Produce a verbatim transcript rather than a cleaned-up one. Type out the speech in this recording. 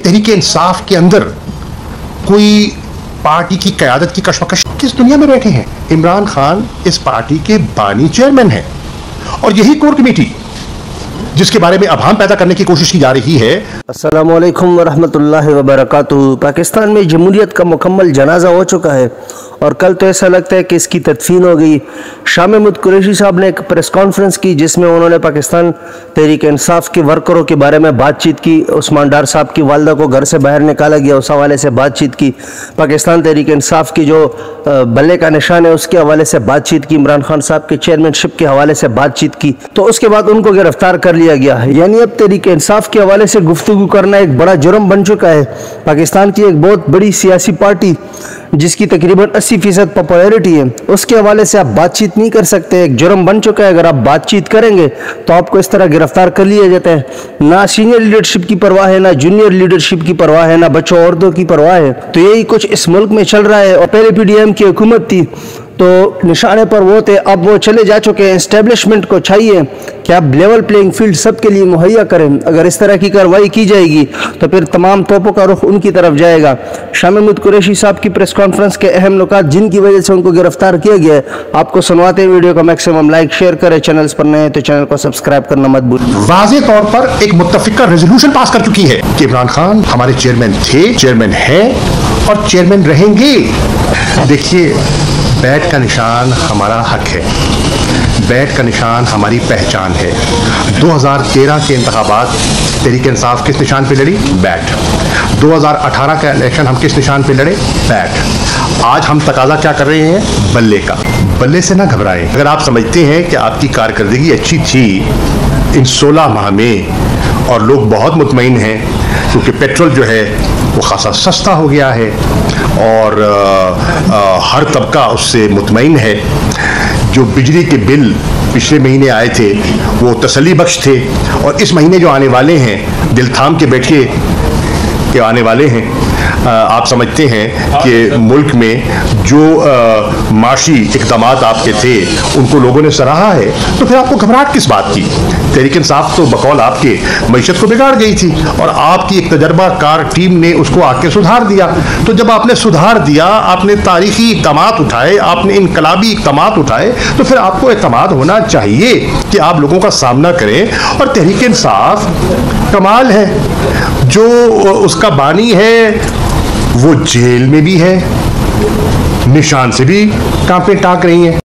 तहरीके इंसाफ के अंदर कोई पार्टी की क़यादत की कशमकश? किस दुनिया में बैठे हैं? इमरान खान इस पार्टी के बानी चेयरमैन हैं और यही कोर कमेटी जिसके बारे में अभान पैदा करने की कोशिश की जा रही है। अस्सलामु अलैकुम वरहमतुल्लाहि वबरकातुहू। पाकिस्तान में जमहूरियत का मुकम्मल जनाजा हो चुका है और कल तो ऐसा लगता है कि इसकी तदफीन हो गई। शाह महमूद कुरैशी साहब ने एक प्रेस कॉन्फ्रेंस की जिसमें उन्होंने पाकिस्तान तहरीक इंसाफ के वर्करों के बारे में बातचीत की। उस्मान डार साहब की वालदा को घर से बाहर निकाला गया, उस हवाले से बातचीत की। पाकिस्तान तहरीक इंसाफ की जो बल्ले का निशान है उसके हवाले से बातचीत की। इमरान खान साहब के चेयरमैनशिप के हवाले से बातचीत की। तो उसके बाद उनको गिरफ्तार कर लिया गया है। यानी अब तहरीक इंसाफ के हवाले से गुफ्तगू करना एक बड़ा जुर्म बन चुका है। पाकिस्तान की एक बहुत बड़ी सियासी पार्टी जिसकी तकरीबन अस्सी फीसद पॉपुलैरिटी है, उसके हवाले से आप बातचीत नहीं कर सकते। एक जुर्म बन चुका है। अगर आप बातचीत करेंगे तो आपको इस तरह गिरफ्तार कर लिया जाता है। ना सीनियर लीडरशिप की परवाह है, ना जूनियर लीडरशिप की परवाह है, ना बच्चों औरतों की परवाह है। तो यही कुछ इस मुल्क में चल रहा है। और पहले पी डी एम की हुकूमत थी तो निशाने पर वो थे, अब वो चले जा चुके हैं। एस्टेब्लिशमेंट को चाहिए कि आप लेवल प्लेइंग फील्ड सबके लिए मुहैया करें। अगर इस तरह की कार्रवाई की जाएगी तो फिर तमाम तोपों का रुख उनकी तरफ जाएगा। शाह महमूद कुरैशी साहब की प्रेस कॉन्फ्रेंस के अहम नुकात जिनकी वजह से उनको गिरफ्तार किया गया है, आपको सुनवाते हैं। वीडियो को मैक्सिमम लाइक शेयर करें। चैनल्स पर नए हैं तो चैनल को सब्सक्राइब करना मत भूलिए। वाज़े तौर पर एक मुत्तफिका रेजोल्यूशन पास कर चुकी है कि इमरान खान हमारे चेयरमैन थे, चेयरमैन हैं और चेयरमैन रहेंगे। देखिए, बैट का निशान हमारा हक है, बैट का निशान हमारी पहचान है। दो हज़ार तेरह के इंतखाबात तहरीक इंसाफ किस निशान पे लड़ी? बैट। दो हज़ार अठारह का इलेक्शन हम किस निशान पे लड़े? बैट। आज हम तकाजा क्या कर रहे हैं? बल्ले का। बल्ले से ना घबराएं। अगर आप समझते हैं कि आपकी कारकर्दगी अच्छी थी इन सोलह माह में और लोग बहुत मुतमईन हैं क्योंकि पेट्रोल जो है वो खासा सस्ता हो गया है और आ, आ, हर तबका उससे मुतमईन है। जो बिजली के बिल पिछले महीने आए थे वो तसल्ली बख्श थे और इस महीने जो आने वाले हैं दिल थाम के बैठिए के आने वाले हैं। आ, आप समझते हैं कि मुल्क में जो आ, माशी इक़दामात आपके थे उनको लोगों ने सराहा है, तो फिर आपको घबराहट किस बात की? तहरीक इंसाफ तो बकौल आपके मईशत को बिगाड़ गई थी और आपकी एक तजर्बाकार टीम ने उसको आके सुधार दिया। तो जब आपने सुधार दिया, आपने तारीखी इक़दामात उठाए, आपने इनकलाबी इक़दामात उठाए, तो फिर आपको एतमाद होना चाहिए कि आप लोगों का सामना करें। और तहरीक इंसाफ कमाल है, जो उसका बानी है वो जेल में भी है, निशान से भी कांपे टाक रही हैं।